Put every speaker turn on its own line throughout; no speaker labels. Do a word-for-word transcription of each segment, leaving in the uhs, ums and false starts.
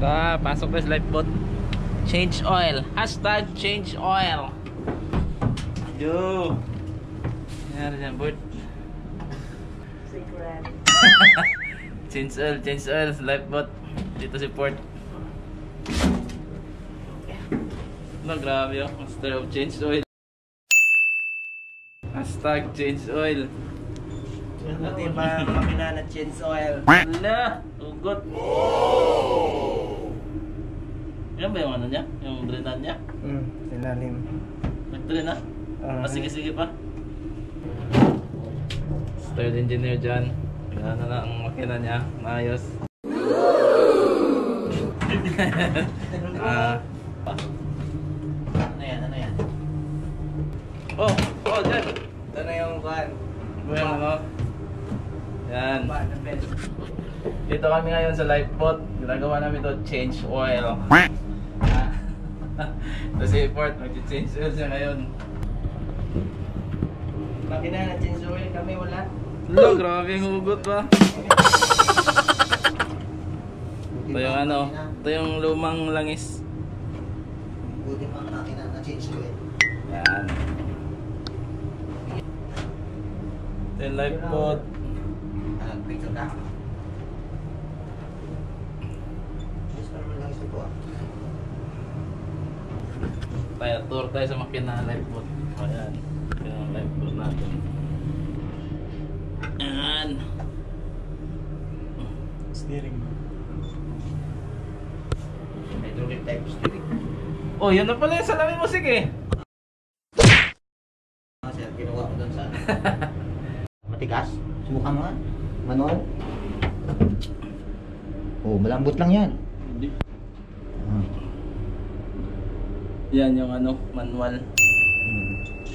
Ah, pasok na sa lifeboat. Change oil. Hashtag change oil. Yo. Nangyari dyan, board.
Secret.
Change oil, change oil sa lifeboat. Dito si Port. No, grabe oh. Master of change oil. Hashtag change oil.
Buti pa makina na change oil.
Wala! Ugot! Yan ba yung ano niya? Yung drenan niya?
Hmm, silalim.
Nag-drain na?
Uh,
Ah, sige sige pa. Third engineer dyan. Gana na ang makina niya. Maayos. Ah,
Ano yan? Ano yan?
oh! Oh! Dyan!
Ito na yung van.
Buyan ano? Yan.
Van na bed.
Dito kami ngayon sa lifeboat. Ginagawa namin ito change oil. Ito si Port. Mag-change oil siya ngayon.
Makina na change oil kami wala.
Lo, grabe yung hugot ba? Ito yung ano, ito yung lumang langis.
Buti pa makina na change oil.
Yan. Ito yung lifeboat.
Ah, picture ka. Yes, naman lang ito po ah.
Tayo, tour tayo sa makina lifeboat. Ayan. Ito yung lifeboat natin. Ayan.
Steering. Hydraulic type steering.
Oh, yun na pala yung salamin musik eh.
Ah, sir, ginawa ko doon sa matigas. Subukan mo nga. Manual. Oh, malambot lang yan.
Hindi.
Ah.
Yan yung ano, manual.
Hmm.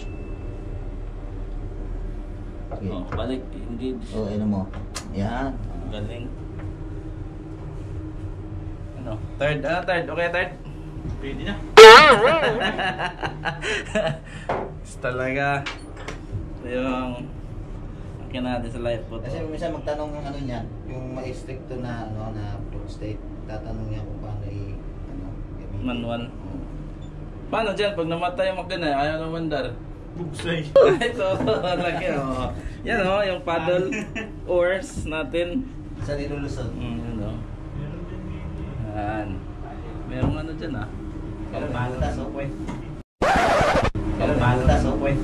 Okay.
Oh, balik, engage.
Oh, ano mo? Yan.
Galing. Ano? Third, ano third? Okay, third? Pwede na. Talaga. Ito yung makina natin sa lifeboat.
Kasi minsan magtanong yung ano niyan, yung ma-stricto na ano na flow state, tatanong niya kung paano i ano, gamitin.
Manual.
Oo.
Paano dyan? Pag namatay yung makina, ayaw na mandar.
Bugsay.
Ito, laki oh. Yan oh, yung paddle oars natin.
Saan ilulusot?
Mm, yun oh. Yan. Merong ano dyan ah.
Pero balutas o pwede. Pero balutas o pwede.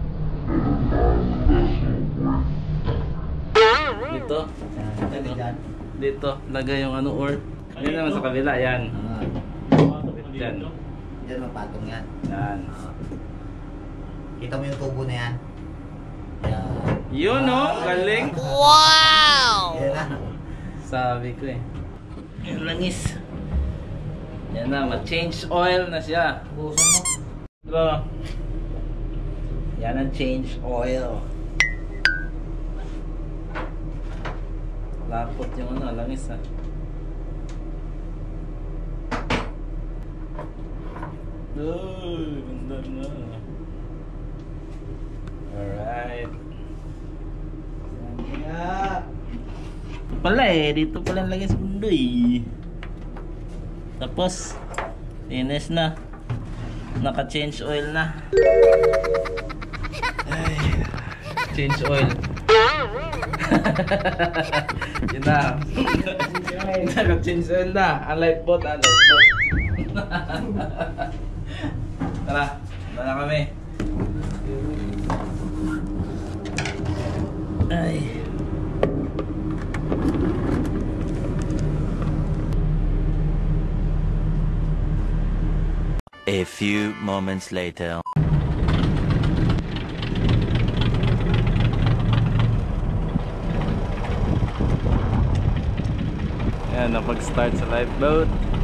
Dito.
Dito dyan.
Dito, lagay yung ano oar. Yan naman sa kabila, yan.
Ah,
Yan.
dyan mapatong yan.
Yan.
Ah. Kita mo yung tubo na yan. Yan.
Yun oh, galing.
Yan na.
Sabi ko eh. Yung langis. Yan na, ma-change oil na siya.
Busan mo.
Ito. Yan ang change oil. Lapot yung ano, langis ha. Uy, ganda na. Alright.
Yeah.
Pala eh, dito pala lagi sa mundo eh. Tapos, finish na. Naka-change oil na. Ay, change oil. Yun na. Naka-change oil na. Ang lifeboat, ang lifeboat. Tara, tara na kami. Ay.
A few moments later.
Ayan, napag-start sa lifeboat.